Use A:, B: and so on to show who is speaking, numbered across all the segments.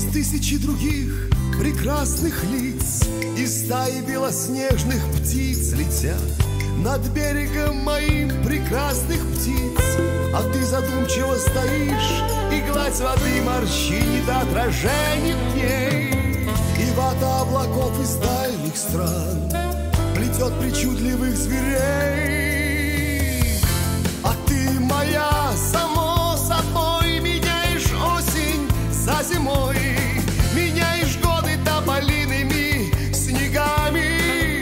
A: Из тысячи других прекрасных лиц, из стаи белоснежных птиц летят над берегом моим прекрасных птиц. А ты задумчиво стоишь, и гладь воды морщинит отражение в ней. И вата облаков из дальних стран плетет причудливых зверей. А ты моя, само собой, меняешь осень за зимой, меняешь годы тополиными снегами.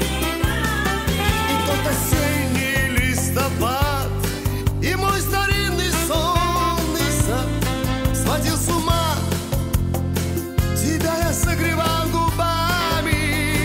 A: И тот осенний листопад, и мой старинный сонный сад сводил с ума. Тебя я согревал губами.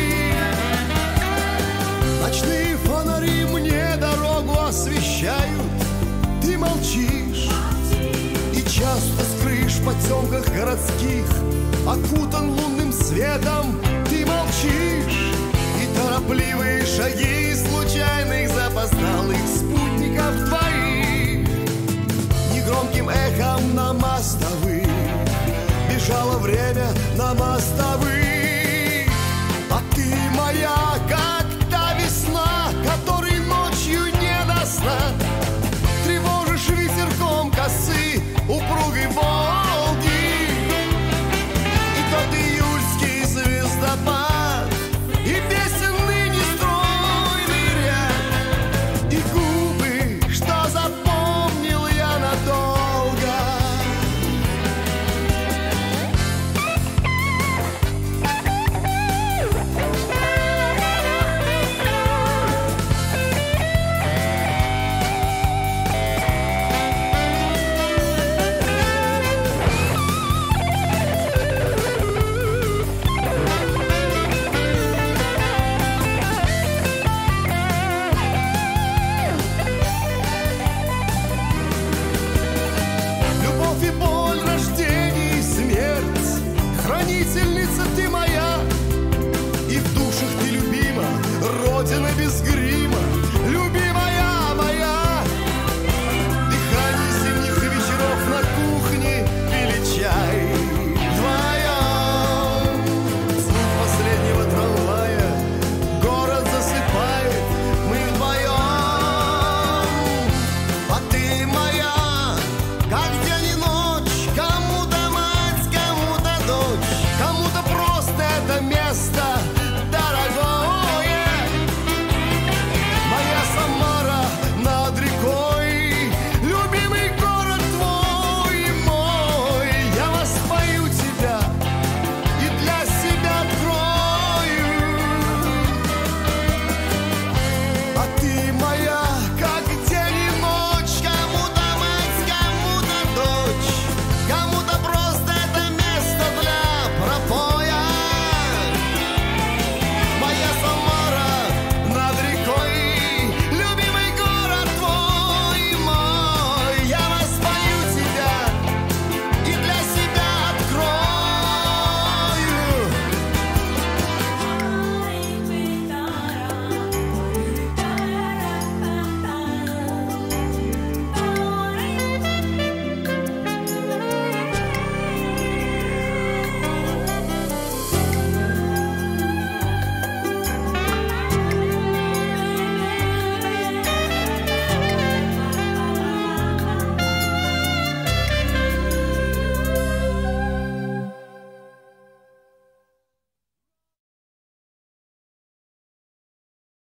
A: Ночные фонари мне дорогу освещают. Ты молчишь и часто с крыш в потемках городских окутан лунным светом. Ты молчишь, и торопливые шаги случайных запоздалых спутников твоих негромким эхом на мостовых бежало время на мостовых. А ты моя, как та весна, которой ночью не до сна тревожишь ветерком косы упругой Волги. И тот июльский звездопад, и песенный нестройный ряд, и губы, что запомнил я надолго. Любовь и боль, рождение и смерть, хранительница ты моя.